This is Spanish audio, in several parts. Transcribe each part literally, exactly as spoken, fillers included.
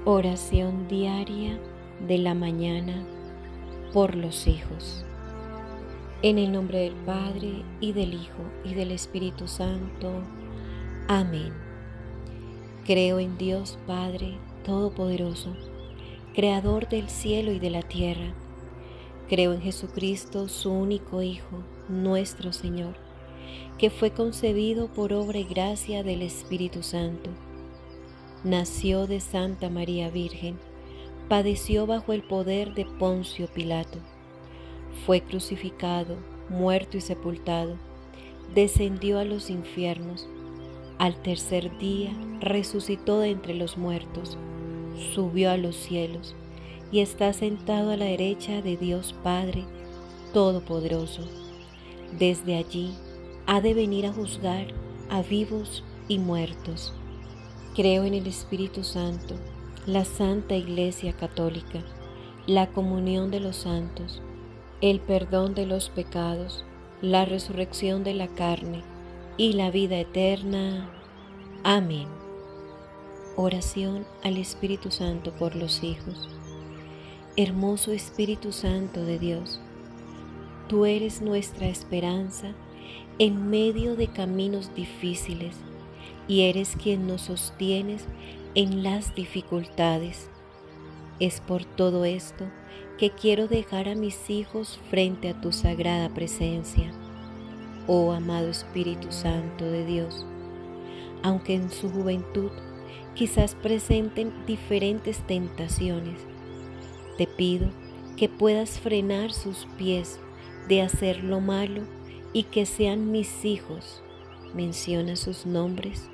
Oración diaria de la mañana por los hijos. En el nombre del Padre, y del Hijo, y del Espíritu Santo. Amén. Creo en Dios Padre Todopoderoso, Creador del cielo y de la tierra. Creo en Jesucristo, su único Hijo, nuestro Señor, que fue concebido por obra y gracia del Espíritu Santo. Nació de Santa María Virgen, padeció bajo el poder de Poncio Pilato, fue crucificado, muerto y sepultado, descendió a los infiernos, al tercer día resucitó de entre los muertos, subió a los cielos y está sentado a la derecha de Dios Padre Todopoderoso. Desde allí ha de venir a juzgar a vivos y muertos. Creo en el Espíritu Santo, la Santa Iglesia Católica, la comunión de los santos, el perdón de los pecados, la resurrección de la carne y la vida eterna. Amén. Oración al Espíritu Santo por los hijos. Hermoso Espíritu Santo de Dios, tú eres nuestra esperanza en medio de caminos difíciles, y eres quien nos sostienes en las dificultades. Es por todo esto que quiero dejar a mis hijos frente a tu sagrada presencia, oh amado Espíritu Santo de Dios. Aunque en su juventud quizás presenten diferentes tentaciones, te pido que puedas frenar sus pies de hacer lo malo y que sean mis hijos. Menciona sus nombres.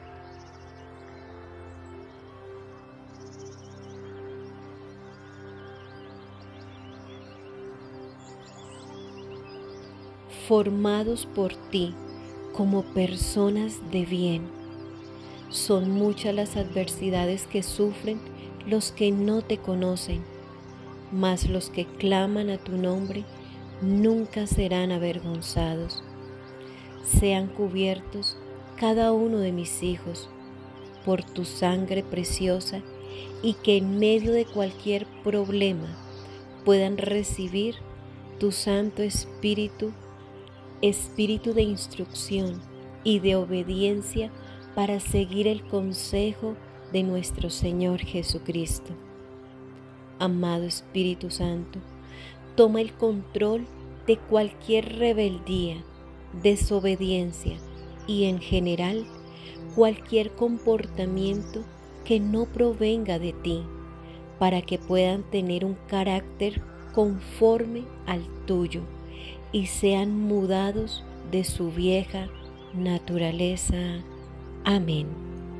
Formados por ti como personas de bien. Son muchas las adversidades que sufren los que no te conocen, mas los que claman a tu nombre nunca serán avergonzados. Sean cubiertos cada uno de mis hijos por tu sangre preciosa, y que en medio de cualquier problema puedan recibir tu Santo Espíritu, Espíritu de instrucción y de obediencia para seguir el consejo de nuestro Señor Jesucristo. Amado Espíritu Santo, toma el control de cualquier rebeldía, desobediencia y en general cualquier comportamiento que no provenga de ti, para que puedan tener un carácter conforme al tuyo y sean mudados de su vieja naturaleza. Amén.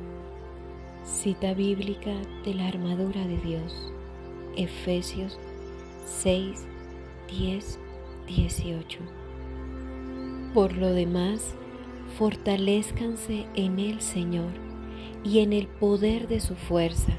Cita bíblica de la armadura de Dios, Efesios seis, diez, dieciocho. Por lo demás, fortalézcanse en el Señor y en el poder de su fuerza.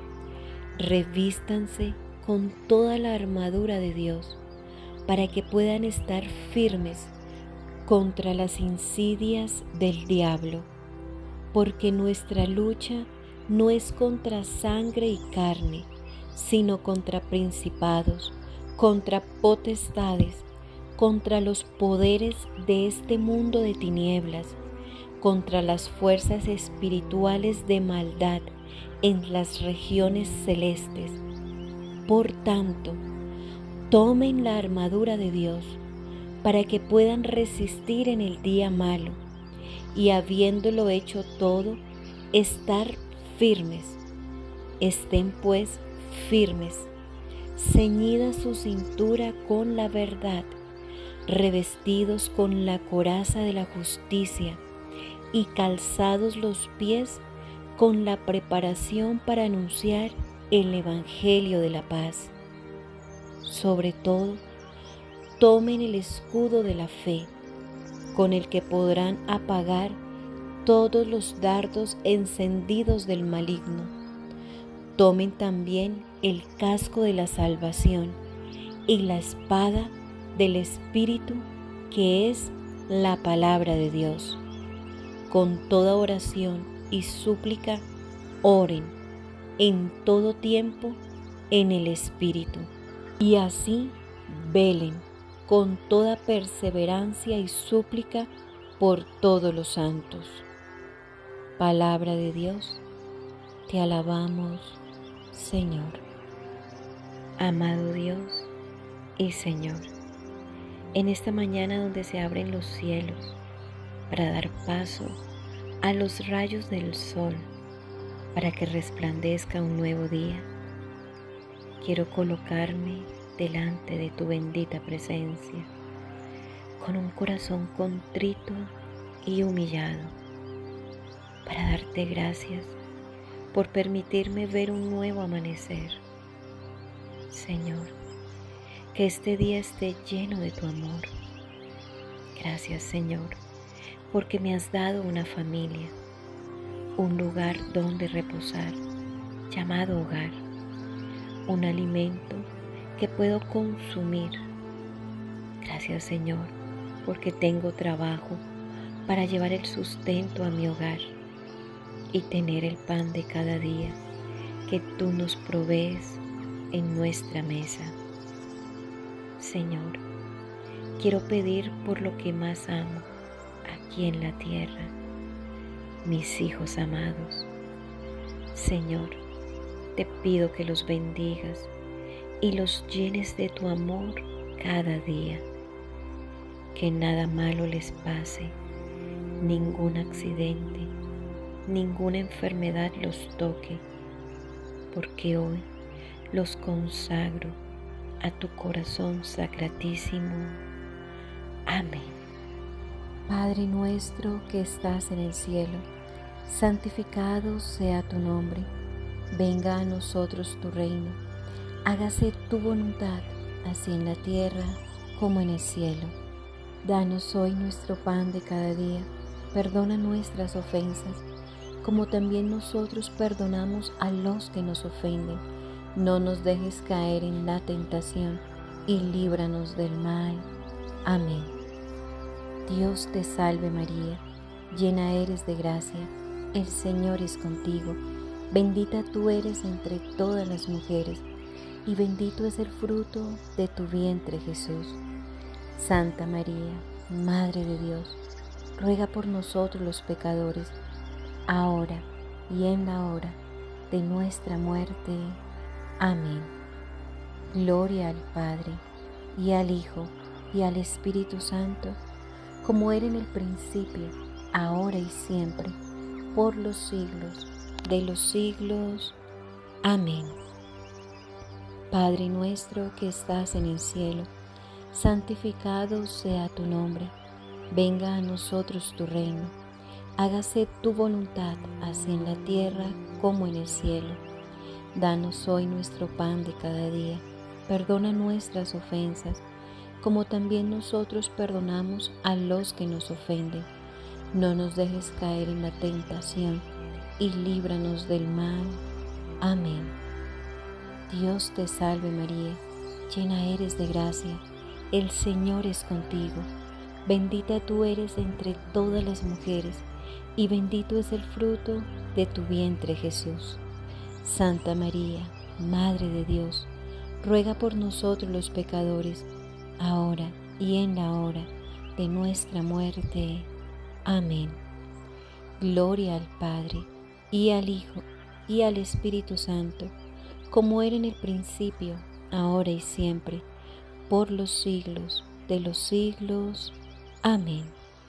Revístanse con toda la armadura de Dios, para que puedan estar firmes contra las insidias del diablo, porque nuestra lucha no es contra sangre y carne, sino contra principados, contra potestades, contra los poderes de este mundo de tinieblas, contra las fuerzas espirituales de maldad en las regiones celestes. Por tanto, tomen la armadura de Dios para que puedan resistir en el día malo, y habiéndolo hecho todo, estar firmes. Estén pues firmes, ceñida su cintura con la verdad, revestidos con la coraza de la justicia y calzados los pies con la preparación para anunciar el Evangelio de la paz. Sobre todo, tomen el escudo de la fe, con el que podrán apagar todos los dardos encendidos del maligno. Tomen también el casco de la salvación y la espada del Espíritu, que es la palabra de Dios. Con toda oración y súplica, oren en todo tiempo en el Espíritu, y así velen con toda perseverancia y súplica por todos los santos. Palabra de Dios, te alabamos, Señor. Amado Dios y Señor, en esta mañana donde se abren los cielos para dar paso a los rayos del sol, para que resplandezca un nuevo día, quiero colocarme delante de tu bendita presencia, con un corazón contrito y humillado, para darte gracias por permitirme ver un nuevo amanecer. Señor, que este día esté lleno de tu amor. Gracias, Señor, porque me has dado una familia, un lugar donde reposar, llamado hogar, un alimento que puedo consumir. Gracias, Señor, porque tengo trabajo para llevar el sustento a mi hogar y tener el pan de cada día que tú nos provees en nuestra mesa. Señor, quiero pedir por lo que más amo aquí en la tierra, mis hijos amados. Señor, te pido que los bendigas y los llenes de tu amor cada día, que nada malo les pase, ningún accidente, ninguna enfermedad los toque, porque hoy los consagro a tu corazón sacratísimo. Amén. Padre nuestro que estás en el cielo, santificado sea tu nombre. Venga a nosotros tu reino. Hágase tu voluntad, así en la tierra como en el cielo. Danos hoy nuestro pan de cada día. Perdona nuestras ofensas, como también nosotros perdonamos a los que nos ofenden. No nos dejes caer en la tentación y líbranos del mal. Amén. Dios te salve María, llena eres de gracia, el Señor es contigo. Bendita tú eres entre todas las mujeres, y bendito es el fruto de tu vientre Jesús. Santa María, Madre de Dios, ruega por nosotros los pecadores, ahora y en la hora de nuestra muerte. Amén. Gloria al Padre, y al Hijo, y al Espíritu Santo, como era en el principio, ahora y siempre, por los siglos de los siglos. Amén. Padre nuestro que estás en el cielo, santificado sea tu nombre. Venga a nosotros tu reino. Hágase tu voluntad, así en la tierra como en el cielo. Danos hoy nuestro pan de cada día. Perdona nuestras ofensas, como también nosotros perdonamos a los que nos ofenden. No nos dejes caer en la tentación, y líbranos del mal. Amén. Dios te salve María, llena eres de gracia, el Señor es contigo. Bendita tú eres entre todas las mujeres, y bendito es el fruto de tu vientre Jesús. Santa María, Madre de Dios, ruega por nosotros los pecadores, ahora y en la hora de nuestra muerte. Amén. Gloria al Padre, y al Hijo, y al Espíritu Santo, como era en el principio, ahora y siempre, por los siglos de los siglos. Amén.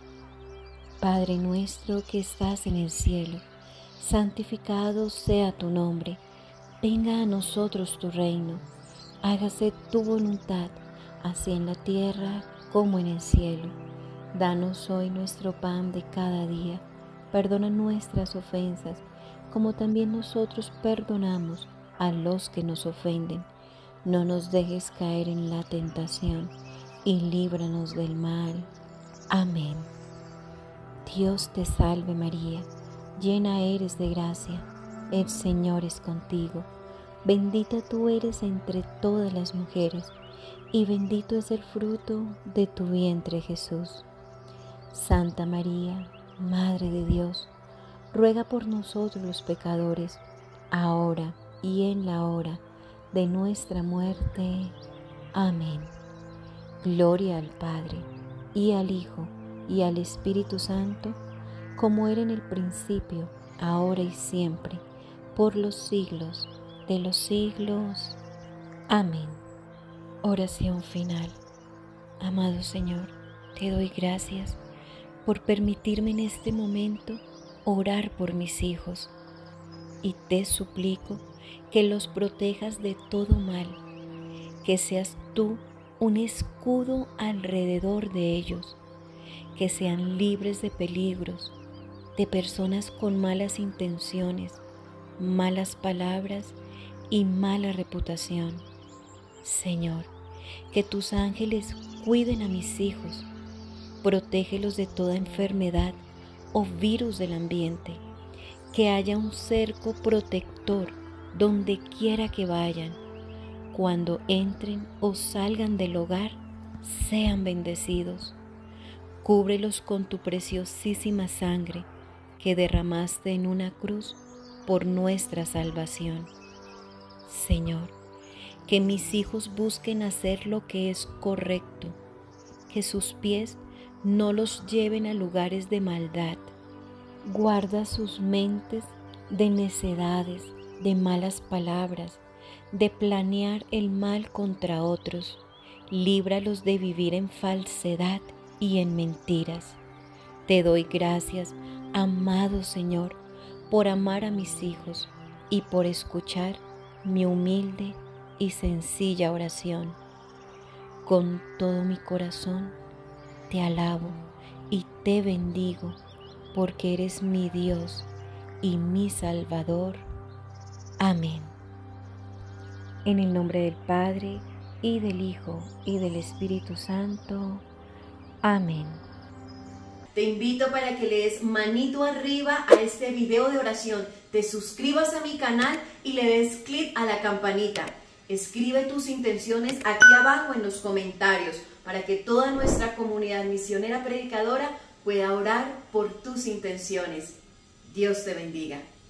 Padre nuestro que estás en el cielo, santificado sea tu nombre. Venga a nosotros tu reino. Hágase tu voluntad, así en la tierra como en el cielo. Danos hoy nuestro pan de cada día. Perdona nuestras ofensas, como también nosotros perdonamos a los que nos ofenden. No nos dejes caer en la tentación, y líbranos del mal. Amén. Dios te salve María, llena eres de gracia, el Señor es contigo. Bendita tú eres entre todas las mujeres, y bendito es el fruto de tu vientre Jesús. Santa María, Madre de Dios, ruega por nosotros los pecadores, ahora y en la hora de nuestra muerte. Amén. Gloria al Padre, y al Hijo, y al Espíritu Santo, como era en el principio, ahora y siempre, por los siglos de los siglos. Amén. Oración final. Amado Señor, te doy gracias por permitirme en este momento orar por mis hijos, y te suplico que los protejas de todo mal, que seas tú un escudo alrededor de ellos, que sean libres de peligros, de personas con malas intenciones, malas palabras y mala reputación. Señor, que tus ángeles cuiden a mis hijos, protégelos de toda enfermedad o virus del ambiente, que haya un cerco protector donde quiera que vayan. Cuando entren o salgan del hogar, sean bendecidos. Cúbrelos con tu preciosísima sangre que derramaste en una cruz por nuestra salvación. Señor, que mis hijos busquen hacer lo que es correcto, que sus pies no los lleven a lugares de maldad. Guarda sus mentes de necedades, de malas palabras, de planear el mal contra otros. Líbralos de vivir en falsedad y en mentiras. Te doy gracias, amado Señor, por amar a mis hijos y por escuchar mi humilde y sencilla oración. Con todo mi corazón te alabo y te bendigo, porque eres mi Dios y mi Salvador. Amén. En el nombre del Padre, y del Hijo, y del Espíritu Santo. Amén. Te invito para que le des manito arriba a este video de oración, te suscribas a mi canal y le des clic a la campanita. Escribe tus intenciones aquí abajo en los comentarios para que toda nuestra comunidad misionera predicadora pueda orar por tus intenciones. Dios te bendiga.